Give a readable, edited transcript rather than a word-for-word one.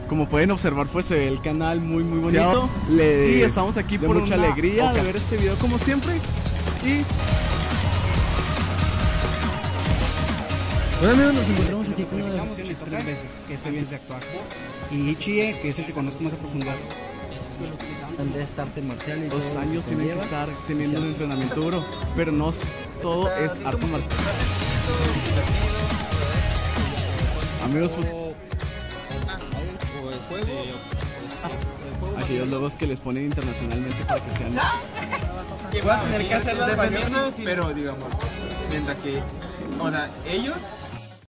Como pueden observar, pues se ve el canal muy bonito. Sí, y estamos aquí por mucha alegría de ver este video como siempre. Y bueno amigos, nos encontramos aquí con una de las 3 veces que este viene de actuar. Y Ichie, que es el que conozco más a profundidad. De este arte marcial y 2 años tienen que estar teniendo un entrenamiento duro, pero no todo es arte marcial. Amigos, pues aquellos logos que les ponen internacionalmente para que sean... Que van a tener que hacerlo dependiendo, pero digamos, mientras que, o sea, ellos